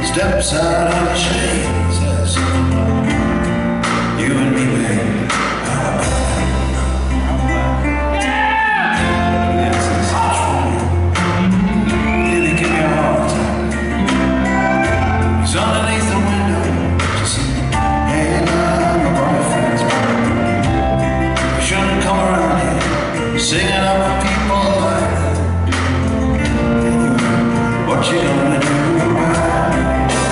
Steps out of the shade, says you and me, babe. Singing up for people like that. What you gonna do about it?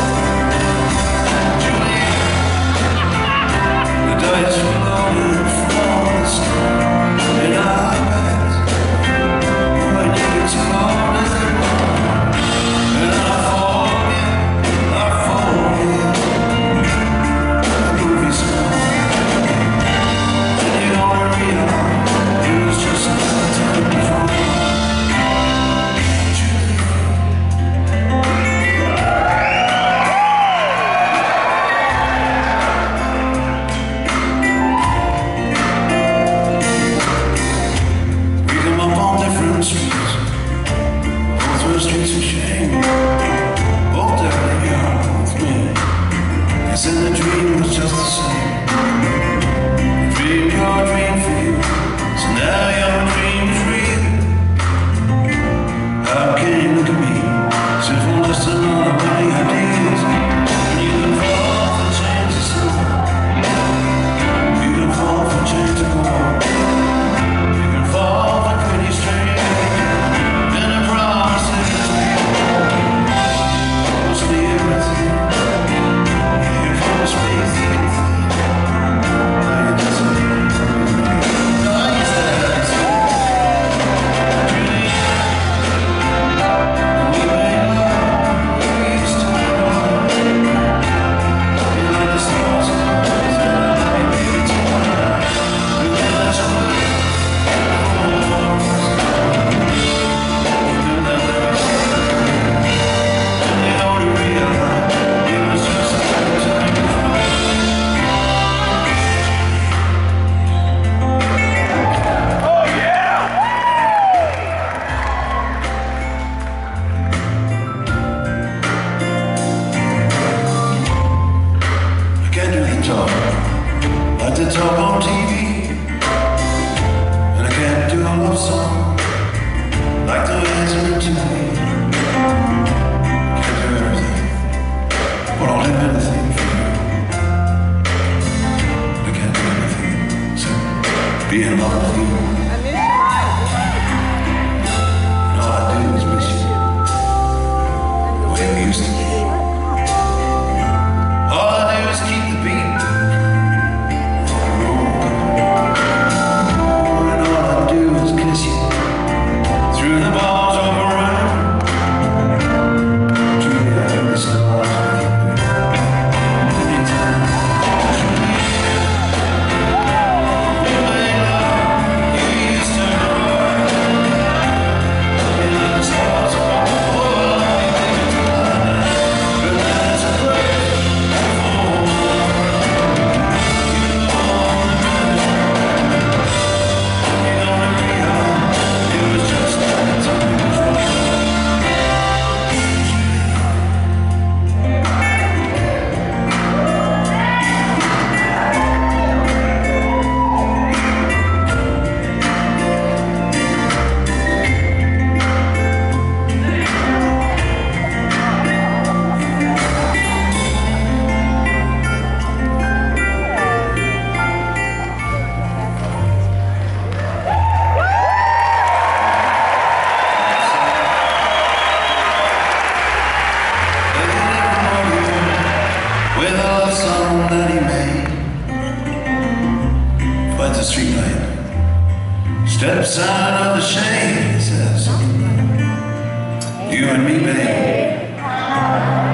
Julia, the dice were loaded from the start in our beds. When you exploded, and I forget the movie's gone. And you gonna realize it was just streets of shame, both down here with me. Guess in the dream was just the same. Dream your dream for you, so now your dream is real. How can you look at me, sinfulness and all the many ideas? You can fall for change to slow. You can fall for change to go. You can fall for pretty strange. Like to talk on TV, and I can't do a love song like the ways meant to be. Can't do everything, but I'll do anything for you. I can't do anything except be in love with you. And all I do is miss you, the way we used to be. All I do is keep the beat. That he made, but the street light steps out of the shade, says you and me, babe.